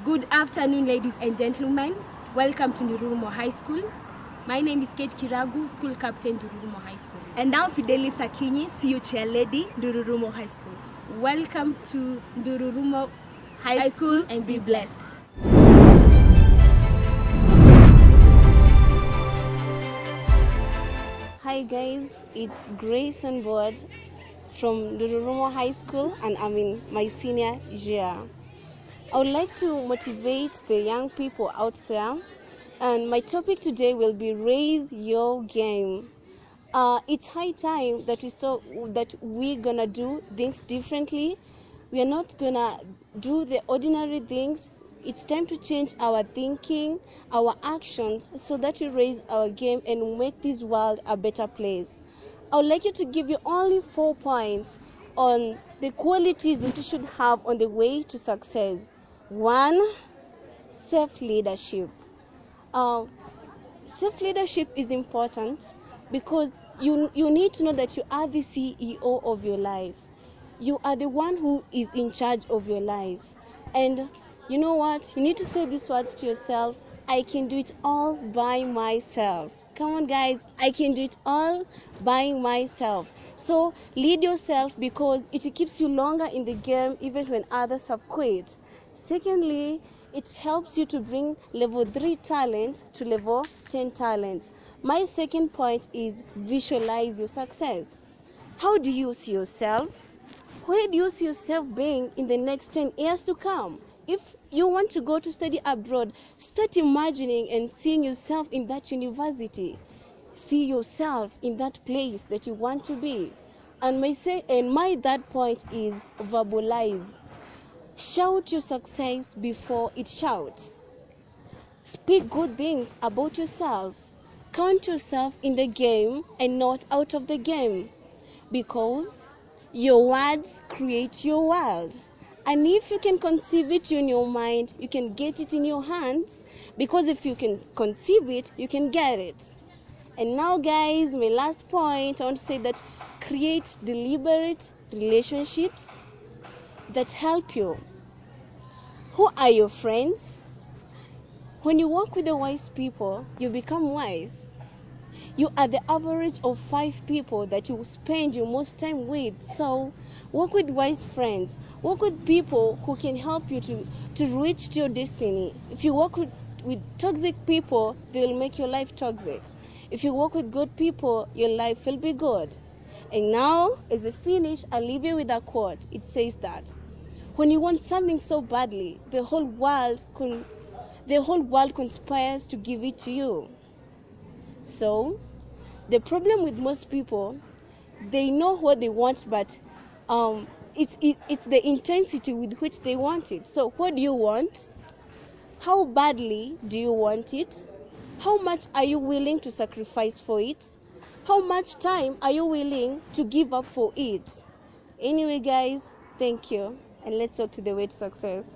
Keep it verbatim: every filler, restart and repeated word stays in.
Good afternoon, ladies and gentlemen. Welcome to Ndururumo High School. My name is Kate Kiragu, School Captain, Ndururumo High School. And I'm Fidelis Akinyi, C U Chair Lady, Ndururumo High School. Welcome to Ndururumo High, High School, School and be blessed. Hi guys, it's Grace on board from Ndururumo High School, and I'm in my senior year. I would like to motivate the young people out there, and my topic today will be raise your game. Uh, it's high time that we saw that we're gonna do things differently. We are not gonna do the ordinary things. It's time to change our thinking, our actions, so that we raise our game and make this world a better place. I would like you to give you only four points on the qualities that you should have on the way to success. One, self-leadership. Uh, self-leadership is important because you, you need to know that you are the C E O of your life. You are the one who is in charge of your life. And you know what? You need to say these words to yourself: I can do it all by myself. Come on guys, I can do it all by myself. So lead yourself, because it keeps you longer in the game even when others have quit. Secondly, it helps you to bring level three talent to level ten talent. My second point is visualize your success. How do you see yourself? Where do you see yourself being in the next ten years to come? If you want to go to study abroad, start imagining and seeing yourself in that university. See yourself in that place that you want to be. And my say, and my third point is verbalize. Shout your success before it shouts. Speak good things about yourself. Count yourself in the game and not out of the game, because your words create your world. And if you can conceive it in your mind, you can get it in your hands, because if you can conceive it, you can get it. And now guys, my last point, I want to say that create deliberate relationships that help you. Who are your friends? When you work with the wise people, you become wise. You are the average of five people that you spend your most time with. So work with wise friends. Work with people who can help you to, to reach your destiny. If you work with, with toxic people, they will make your life toxic. If you work with good people, your life will be good. And now, as a finish, I'll leave you with a quote. It says that when you want something so badly, the whole world con the whole world conspires to give it to you. So the problem with most people, they know what they want, but um, it's, it, it's the intensity with which they want it. So what do you want? How badly do you want it? How much are you willing to sacrifice for it? How much time are you willing to give up for it? Anyway guys, thank you, and let's go to the way to success.